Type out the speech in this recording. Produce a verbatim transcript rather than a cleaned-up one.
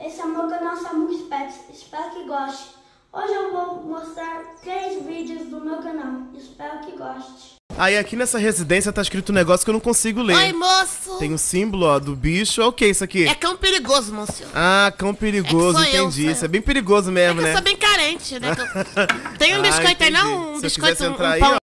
esse é o meu canal Samus Pets, espero que goste. Hoje eu vou mostrar três vídeos do meu canal, espero que goste. Aí aqui nessa residência tá escrito um negócio que eu não consigo ler. Oi, moço! Tem o símbolo, ó, do bicho. O que é isso aqui? É cão perigoso, moço. Ah, cão perigoso, É que sou eu, entendi. sou Isso eu. é bem perigoso mesmo, É que né? eu sou bem carente, né? Que eu- Tem um Ah, biscoito aí, entendi. não? Um Se eu biscoito, quisesse um, entrar um aí, pão. ó.